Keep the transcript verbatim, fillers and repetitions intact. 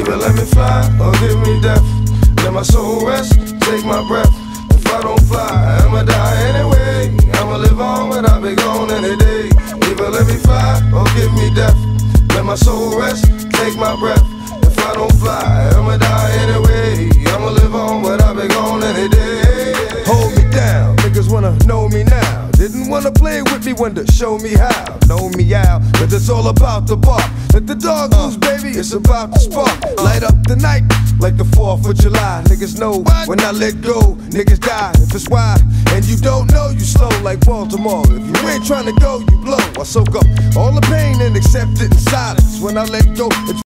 Either let me fly or give me death. Let my soul rest, take my breath. If I don't fly, I'ma die anyway. I'ma live on, but I'll be gone any day. Either let me fly or give me death. Let my soul rest, take my breath. If I don't fly, I'ma die anyway. I'ma live on, but I'll be gone any day. Hold me down, niggas wanna know me now. Didn't wanna play with me, wanted to show me how. Know me out, cause it's all about the bark. Let the dog loose, baby, it's about to spark. Light up the night like the fourth of July. Niggas know when I let go, niggas die. If it's why, and you don't know, you slow like Baltimore. If you ain't trying to go, you blow. I soak up all the pain and accept it in silence. When I let go, it's